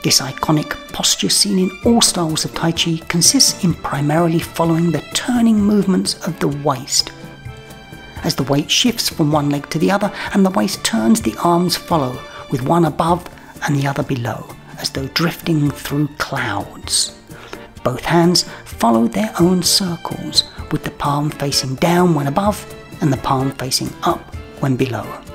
This iconic posture seen in all styles of Tai Chi consists in primarily following the turning movements of the waist. As the weight shifts from one leg to the other and the waist turns, the arms follow, with one above and the other below, as though drifting through clouds. Both hands follow their own circles, with the palm facing down when above and the palm facing up when below.